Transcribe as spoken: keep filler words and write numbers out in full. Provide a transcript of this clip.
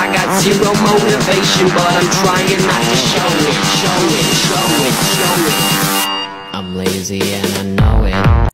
I got zero motivation, but I'm trying not to show it, show it, show it, show it. I'm lazy and I know it.